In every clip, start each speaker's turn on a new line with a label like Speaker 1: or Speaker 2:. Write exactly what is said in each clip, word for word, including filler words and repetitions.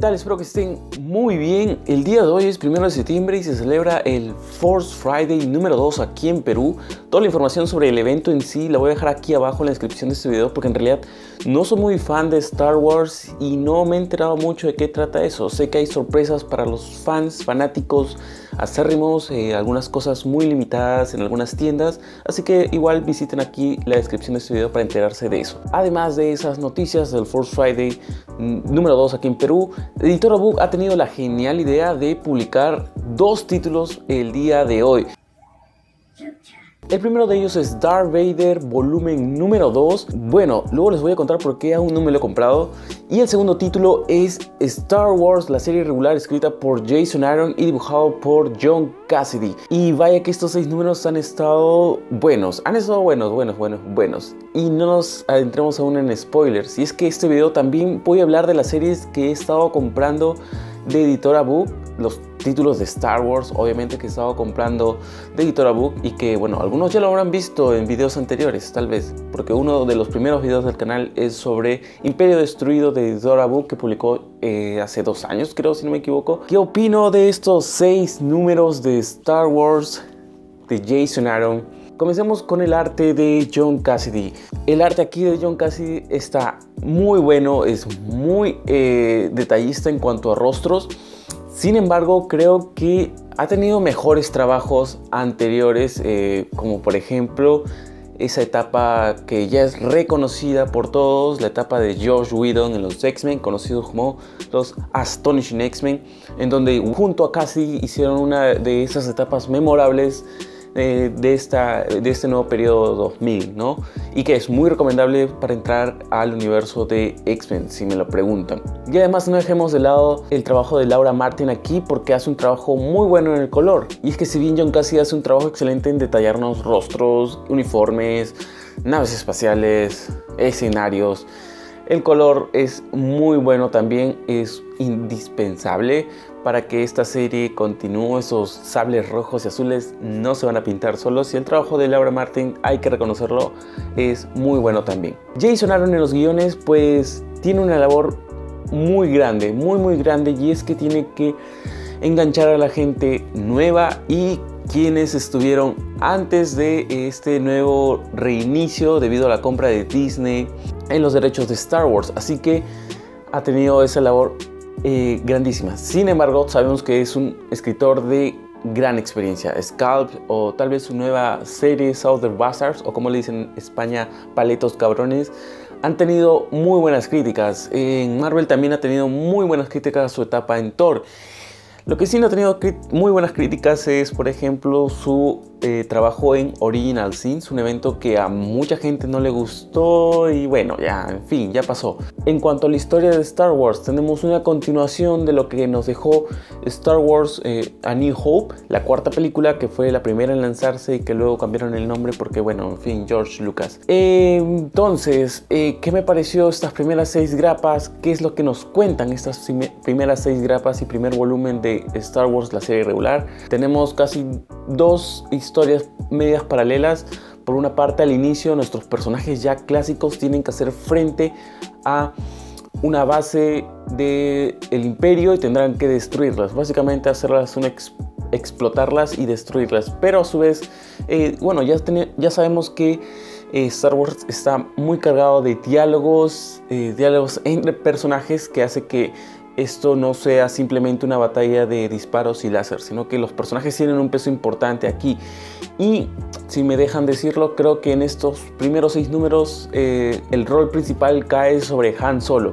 Speaker 1: tal? Espero que estén muy bien. El día de hoy es primero de septiembre y se celebra el Force Friday número dos aquí en Perú. Toda la información sobre el evento en sí la voy a dejar aquí abajo en la descripción de este video, porque en realidad no soy muy fan de Star Wars y no me he enterado mucho de qué trata eso. Sé que hay sorpresas para los fans, fanáticos acérrimos, eh, algunas cosas muy limitadas en algunas tiendas, así que igual visiten aquí la descripción de este video para enterarse de eso. Además de esas noticias del Force Friday número dos aquí en Perú, Editora Book ha tenido la genial idea de publicar dos títulos el día de hoy. El primero de ellos es Darth Vader volumen número dos. Bueno, luego les voy a contar por qué aún no me lo he comprado. Y el segundo título es Star Wars, la serie regular escrita por Jason Aaron y dibujado por John Cassaday. Y vaya que estos seis números han estado buenos, han estado buenos, buenos, buenos, buenos. Y no nos adentremos aún en spoilers. Y es que este video también voy a hablar de las series que he estado comprando de Editora Book, los títulos de Star Wars, obviamente, que he estado comprando de Editora Book y que, bueno, algunos ya lo habrán visto en videos anteriores, tal vez, porque uno de los primeros videos del canal es sobre Imperio Destruido de Editora Book, que publicó eh, hace dos años, creo, si no me equivoco. ¿Qué opino de estos seis números de Star Wars de Jason Aaron? Comencemos con el arte de John Cassaday. El arte aquí de John Cassaday está muy bueno, es muy eh, detallista en cuanto a rostros. Sin embargo, creo que ha tenido mejores trabajos anteriores, eh, como por ejemplo esa etapa que ya es reconocida por todos, la etapa de Joss Whedon en los X-Men, conocidos como los Astonishing X-Men, en donde junto a Cassaday hicieron una de esas etapas memorables De, de, esta, de este nuevo periodo dos mil, ¿no? Y que es muy recomendable para entrar al universo de X-Men, si me lo preguntan. Y además no dejemos de lado el trabajo de Laura Martin aquí, porque hace un trabajo muy bueno en el color. Y es que si bien John Cassaday hace un trabajo excelente en detallarnos rostros, uniformes, naves espaciales, escenarios, el color es muy bueno también, es indispensable para que esta serie continúe. Esos sables rojos y azules no se van a pintar solos, y el trabajo de Laura Martin, hay que reconocerlo, es muy bueno también. Jason Aaron en los guiones pues tiene una labor muy grande, muy muy grande, y es que tiene que enganchar a la gente nueva y quienes estuvieron antes de este nuevo reinicio debido a la compra de Disney en los derechos de Star Wars, así que ha tenido esa labor eh, grandísima. Sin embargo, sabemos que es un escritor de gran experiencia. Scalp, o tal vez su nueva serie Southern Bastards, o como le dicen en España, Paletos Cabrones, han tenido muy buenas críticas. En Marvel también ha tenido muy buenas críticas a su etapa en Thor. Lo que sí no ha tenido muy buenas críticas es, por ejemplo, su eh, trabajo en Original Sins, un evento que a mucha gente no le gustó y bueno, ya, en fin, ya pasó. En cuanto a la historia de Star Wars, tenemos una continuación de lo que nos dejó Star Wars eh, A New Hope, la cuarta película, que fue la primera en lanzarse y que luego cambiaron el nombre porque, bueno, en fin, George Lucas. Eh, entonces, eh, ¿qué me pareció estas primeras seis grapas? ¿Qué es lo que nos cuentan estas primeras seis grapas y primer volumen de Star Wars, la serie regular? Tenemos casi dos historias medias paralelas. Por una parte, al inicio, nuestros personajes ya clásicos tienen que hacer frente a una base del Imperio y tendrán que destruirlas, básicamente hacerlas un ex explotarlas y destruirlas. Pero a su vez, eh, bueno, ya, ya sabemos que eh, Star Wars está muy cargado de diálogos, eh, diálogos entre personajes, que hace que esto no sea simplemente una batalla de disparos y láser, sino que los personajes tienen un peso importante aquí. Y si me dejan decirlo, creo que en estos primeros seis números eh, el rol principal cae sobre Han Solo.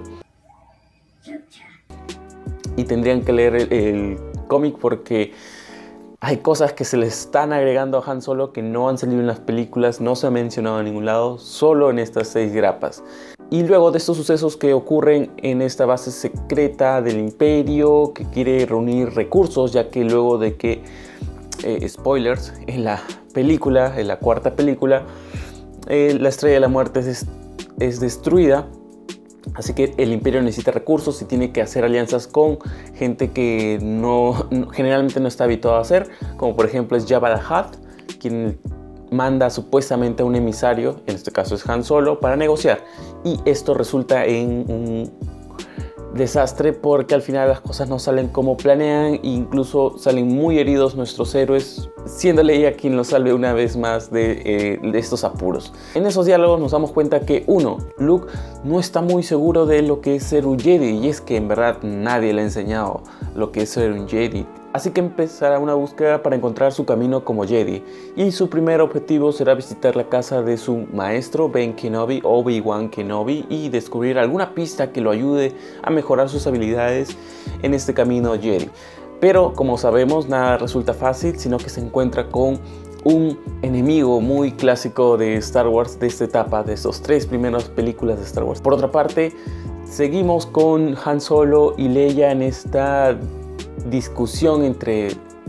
Speaker 1: Y tendrían que leer el, el cómic, porque hay cosas que se le están agregando a Han Solo que no han salido en las películas, no se ha mencionado en ningún lado, solo en estas seis grapas. Y luego de estos sucesos que ocurren en esta base secreta del Imperio, que quiere reunir recursos, ya que luego de que, eh, spoilers, en la película, en la cuarta película, eh, la Estrella de la Muerte es, es destruida. Así que el Imperio necesita recursos y tiene que hacer alianzas con gente que no, generalmente no está habituado a hacer, como por ejemplo es Jabba the Hutt, quien manda supuestamente a un emisario, en este caso es Han Solo, para negociar. Y esto resulta en un desastre porque al final las cosas no salen como planean e incluso salen muy heridos nuestros héroes, siendo Leia quien los salve una vez más de, eh, de estos apuros. En esos diálogos nos damos cuenta que uno, Luke no está muy seguro de lo que es ser un Jedi, y es que en verdad nadie le ha enseñado lo que es ser un Jedi. Así que empezará una búsqueda para encontrar su camino como Jedi, y su primer objetivo será visitar la casa de su maestro Ben Kenobi, Obi-Wan Kenobi, y descubrir alguna pista que lo ayude a mejorar sus habilidades en este camino Jedi. Pero como sabemos, nada resulta fácil, sino que se encuentra con un enemigo muy clásico de Star Wars, de esta etapa, de estos tres primeras películas de Star Wars. Por otra parte, seguimos con Han Solo y Leia en esta discusión entre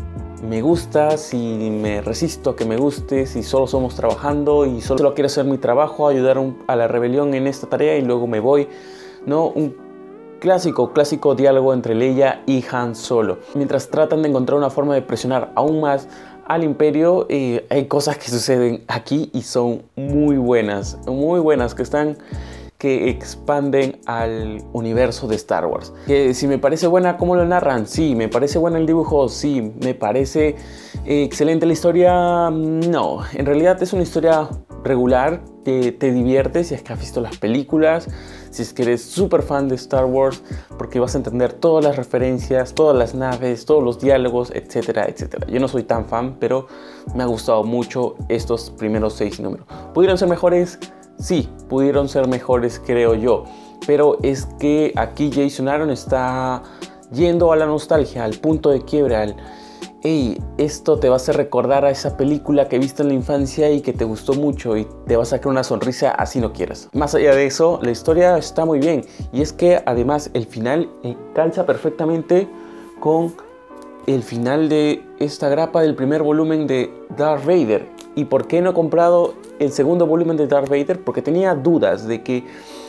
Speaker 1: me gusta, si me resisto a que me guste, si solo somos trabajando y solo quiero hacer mi trabajo, ayudar a la rebelión en esta tarea y luego me voy, ¿no? Un clásico, clásico diálogo entre Leia y Han Solo. Mientras tratan de encontrar una forma de presionar aún más al Imperio, eh, hay cosas que suceden aquí y son muy buenas, muy buenas, que están... que expanden al universo de Star Wars. Que si me parece buena cómo lo narran, sí. Me parece buena el dibujo, sí. Me parece eh, excelente la historia, no. En realidad es una historia regular que te divierte si es que has visto las películas, si es que eres súper fan de Star Wars, porque vas a entender todas las referencias, todas las naves, todos los diálogos, etcétera, etcétera. Yo no soy tan fan, pero me ha gustado mucho estos primeros seis números. ¿Pudieron ser mejores? Sí, pudieron ser mejores, creo yo, pero es que aquí Jason Aaron está yendo a la nostalgia, al punto de quiebre, al hey, esto te va a hacer recordar a esa película que viste en la infancia y que te gustó mucho y te va a sacar una sonrisa así no quieras. Más allá de eso, la historia está muy bien, y es que además el final eh, calza perfectamente con el final de esta grapa del primer volumen de Darth Vader. ¿Y por qué no he comprado el segundo volumen de Darth Vader? Porque tenía dudas de que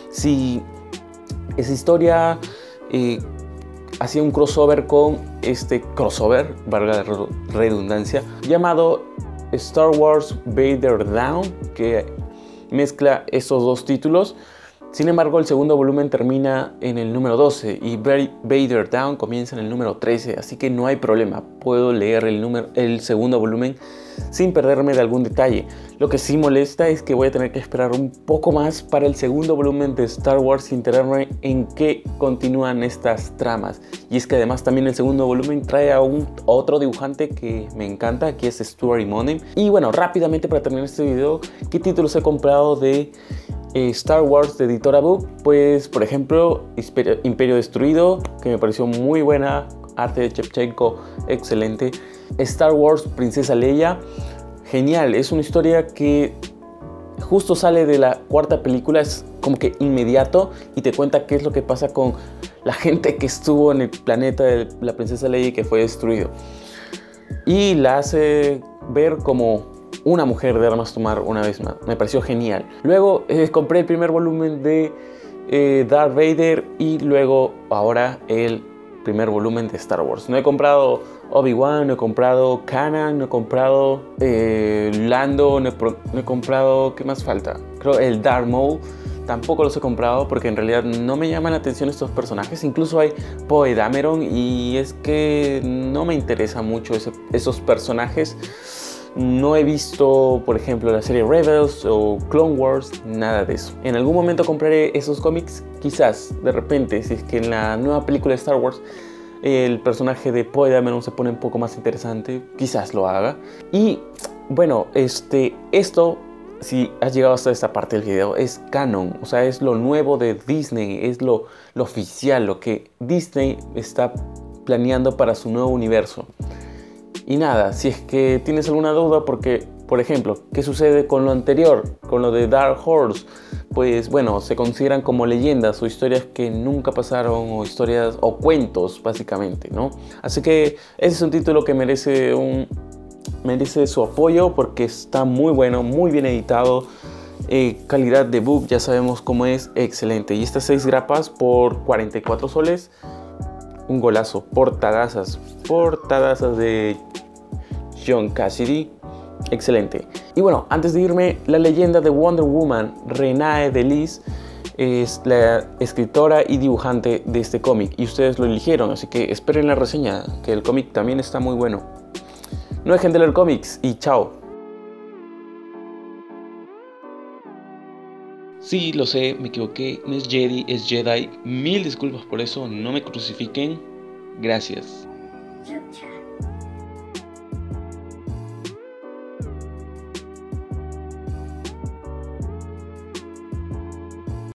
Speaker 1: si esa historia eh, hacía un crossover con este crossover, valga la redundancia, llamado Star Wars Vader Down, que mezcla estos dos títulos. Sin embargo, el segundo volumen termina en el número doce y Vader Down comienza en el número trece, así que no hay problema, puedo leer el, número, el segundo volumen sin perderme de algún detalle. Lo que sí molesta es que voy a tener que esperar un poco más para el segundo volumen de Star Wars sin enterarme en qué continúan estas tramas. Y es que además también el segundo volumen trae a, un, a otro dibujante que me encanta, que es Stuart Immonen. Y bueno, rápidamente para terminar este video, ¿qué títulos he comprado de eh, Star Wars de Editora Book? Pues por ejemplo, Imperio Destruido, que me pareció muy buena, arte de Shevchenko excelente. Star Wars Princesa Leia, genial, es una historia que justo sale de la cuarta película, es como que inmediato y te cuenta qué es lo que pasa con la gente que estuvo en el planeta de la Princesa Leia y que fue destruido, y la hace ver como una mujer de armas tomar una vez más. Me pareció genial. Luego eh, compré el primer volumen de eh, Darth Vader y luego ahora el primer volumen de Star Wars. No he comprado Obi-Wan, no he comprado Kanan, no he comprado eh, Lando, no he, no he comprado... ¿Qué más falta? Creo el Darth Maul. Tampoco los he comprado porque en realidad no me llaman la atención estos personajes. Incluso hay Poe Dameron y es que no me interesa mucho ese, esos personajes. No he visto, por ejemplo, la serie Rebels o Clone Wars, nada de eso. En algún momento compraré esos cómics, quizás, de repente, si es que en la nueva película de Star Wars el personaje de Poe Dameron se pone un poco más interesante, quizás lo haga. Y bueno, este, esto, si has llegado hasta esta parte del video, es canon, o sea, es lo nuevo de Disney, es lo, lo oficial, lo que Disney está planeando para su nuevo universo. Y nada, si es que tienes alguna duda, porque, por ejemplo, ¿qué sucede con lo anterior? Con lo de Dark Horse, pues bueno, se consideran como leyendas o historias que nunca pasaron, o historias o cuentos, básicamente, ¿no? Así que ese es un título que merece, un, merece su apoyo porque está muy bueno, muy bien editado. Eh, calidad de book, ya sabemos cómo es, excelente. Y estas seis grapas por cuarenta y cuatro soles. Un golazo, portadazas, portadazas de John Cassidy, excelente. Y bueno, antes de irme, la leyenda de Wonder Woman, Renée Delise, es la escritora y dibujante de este cómic y ustedes lo eligieron, así que esperen la reseña, que el cómic también está muy bueno. No dejen de leer cómics y chao. Sí, lo sé, me equivoqué, no es Jedi, es Jedi. Mil disculpas por eso, no me crucifiquen. Gracias.